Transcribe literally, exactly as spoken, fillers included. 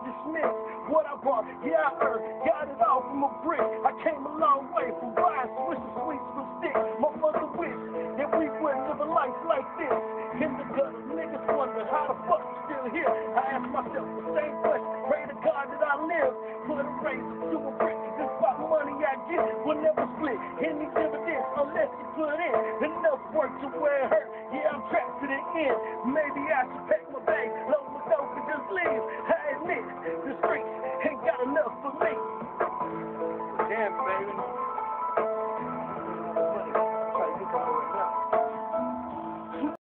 dismissed what I brought. Yeah, I earned, got it all from a brick. I came a long way from buying Swisher Sweets from sticks. My mother wished that we wouldn't live a life like this. In the gutter, niggas wonder how the fuck I'm still here. I ask myself the same question. Pray to God that I live. Put a razor to a brick. This what money I get will never split any dividends unless you put in enough work to where it hurt. Yeah, I'm trapped to the end. Maybe I should pack my bag, load my dope, and just leave.